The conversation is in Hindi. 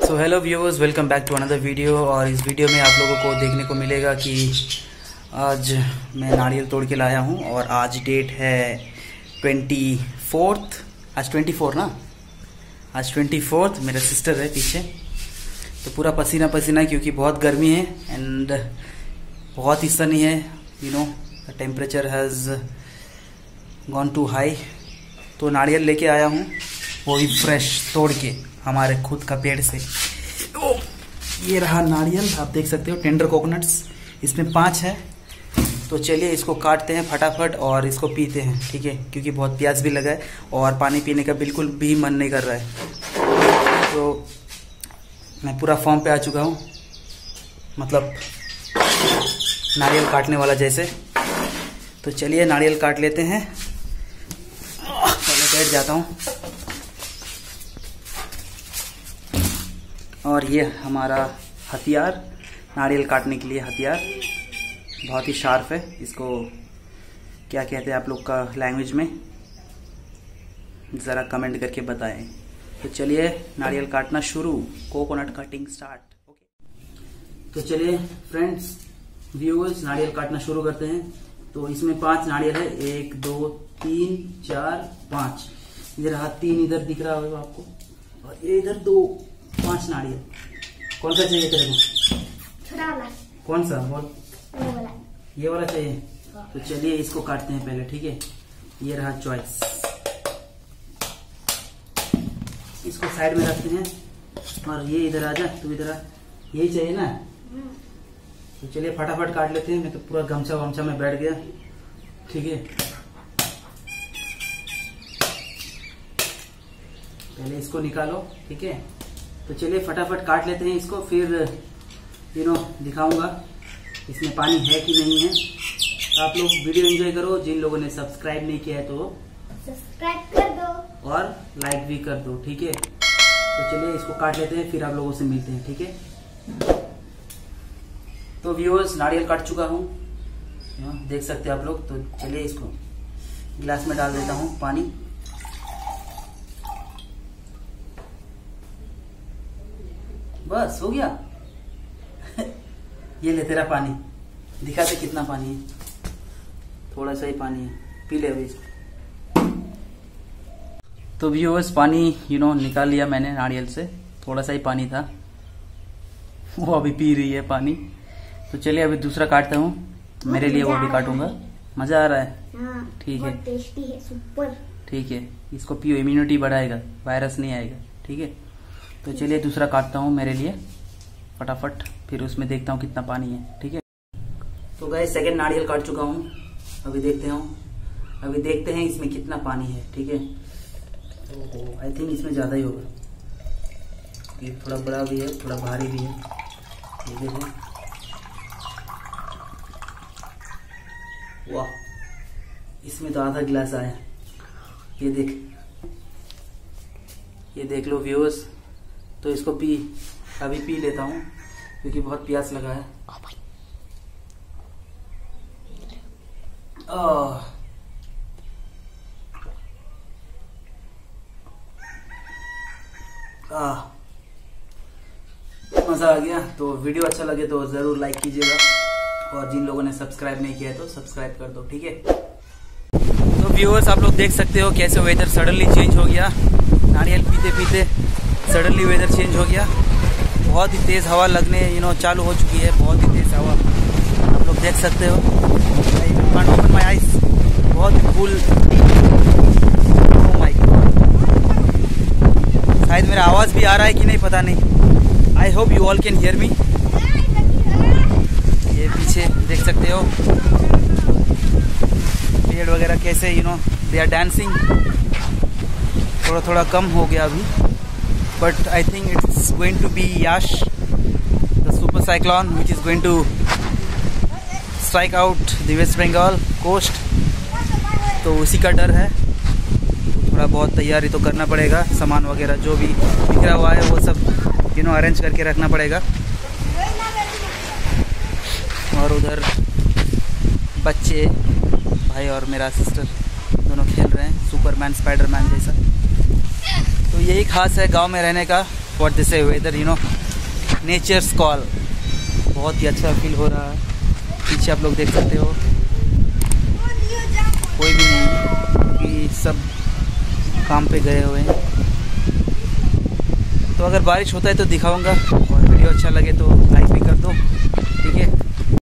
So hello viewers, welcome back to another video. और इस वीडियो में आप लोगों को देखने को मिलेगा कि आज मैं नारियल तोड़ के लाया हूँ और आज डेट है 24। आज 24 ना, आज 24। मेरा सिस्टर है पीछे, तो पूरा पसीना पसीना क्योंकि बहुत गर्मी है एंड बहुत ही सनी है। You know the temperature has gone to high. तो नारियल लेके आया हूँ, वो भी फ्रेश तोड़ के हमारे खुद का पेड़ से। ये रहा नारियल, आप देख सकते हो, टेंडर कोकोनट्स। इसमें 5 है। तो चलिए इसको काटते हैं फटाफट और इसको पीते हैं, ठीक है, क्योंकि बहुत प्यास भी लगा है और पानी पीने का बिल्कुल भी मन नहीं कर रहा है। तो मैं पूरा फॉर्म पे आ चुका हूँ, मतलब नारियल काटने वाला जैसे। तो चलिए नारियल काट लेते हैं। पहले बैठ जाता हूँ। और ये हमारा हथियार, नारियल काटने के लिए हथियार, बहुत ही शार्प है। इसको क्या कहते हैं आप लोग का लैंग्वेज में, ज़रा कमेंट करके बताएं। तो चलिए नारियल काटना शुरू, कोकोनट कटिंग स्टार्ट। ओके, तो चलिए फ्रेंड्स व्यूअर्स, नारियल काटना शुरू करते हैं। तो इसमें 5 नारियल है, 1 2 3 4 5। इधर हाथ 3 इधर दिख रहा होगा आपको, और ये इधर 2 5 नारियल। कौन सा चाहिए तेरे को? छोटा वाला। कौन सा बोल? वो वाला। ये वाला चाहिए। तो चलिए इसको काटते हैं पहले, ठीक है। ये रहा चॉइस। इसको साइड में रखते हैं और ये इधर आ जा, तू इधर आ। यही चाहिए ना? तो चलिए फटाफट काट लेते हैं। मैं तो पूरा गमछा वमछा में बैठ गया, ठीक है। पहले इसको निकालो, ठीक है। तो चलिए फटाफट काट लेते हैं इसको, फिर दिखाऊंगा इसमें पानी है कि नहीं है। तो आप लोग वीडियो एंजॉय करो। जिन लोगों ने सब्सक्राइब नहीं किया है तो सब्सक्राइब कर दो और लाइक भी कर दो, ठीक है। तो चलिए इसको काट लेते हैं, फिर आप लोगों से मिलते हैं, ठीक है। तो व्यूअर्स, नारियल काट चुका हूँ, देख सकते हैं आप लोग। तो चलिए इसको गिलास में डाल देता हूँ पानी। बस हो गया। ये ले तेरा पानी, दिखा दे कितना पानी है। थोड़ा सा ही पानी है, पी ले अभी इसको। तो व्यूअर्स, पानी निकाल लिया मैंने नारियल से। थोड़ा सा ही पानी था, वो अभी पी रही है पानी। तो चलिए अभी दूसरा काटता हूँ, मेरे लिए वो भी काटूंगा। मजा आ रहा है? ठीक है, टेस्टी है, सुपर। ठीक है, इसको पियो, इम्यूनिटी बढ़ाएगा, वायरस नहीं आएगा, ठीक है। तो चलिए दूसरा काटता हूँ मेरे लिए फटाफट, फिर उसमें देखता हूँ कितना पानी है, ठीक है। तो गाइस, सेकंड नारियल काट चुका हूँ। अभी देखते हैं इसमें कितना पानी है, ठीक है। तो आई थिंक इसमें ज्यादा ही होगा। ये थोड़ा बड़ा भी है, थोड़ा भारी भी है। ये देखो, वाह, इसमें तो आधा गिलास आया। ये देख लो व्यूअर्स। तो इसको अभी पी लेता हूँ क्योंकि बहुत प्यास लगा है। मजा आ गया। तो वीडियो अच्छा लगे तो जरूर लाइक कीजिएगा, और जिन लोगों ने सब्सक्राइब नहीं किया है तो सब्सक्राइब कर दो, ठीक है। तो व्यूअर्स, आप लोग देख सकते हो कैसे वेदर सडनली चेंज हो गया। नारियल पीते पीते सडनली वेदर चेंज हो गया। बहुत ही तेज़ हवा लगने चालू हो चुकी है, बहुत ही तेज़ हवा आप लोग देख सकते हो। ओपन माय आइज, बहुत ही कूल। ओह माय गॉड, शायद मेरा आवाज़ भी आ रहा है कि नहीं पता नहीं। I hope you all can hear me. ये पीछे देख सकते हो पेड़ वगैरह कैसे दे आर डांसिंग। थोड़ा थोड़ा कम हो गया अभी, but I think it's going to be Yash, the super cyclone which is going to strike out the West Bengal coast. तो उसी का डर है। तो थोड़ा बहुत तैयारी तो करना पड़ेगा, सामान वगैरह जो भी बिखरा हुआ है वो सब अरेंज करके रखना पड़ेगा। और उधर बच्चे, भाई और मेरा सिस्टर दोनों खेल रहे हैं सुपरमैन स्पाइडरमैन जैसा। तो यही खास है गांव में रहने का। What this weather, you know, nature's call. बहुत ही अच्छा फील हो रहा है। पीछे आप लोग देख सकते हो कोई भी नहीं है क्योंकि सब काम पे गए हुए हैं। तो अगर बारिश होता है तो दिखाऊंगा, और वीडियो अच्छा लगे तो लाइक भी कर दो, ठीक है।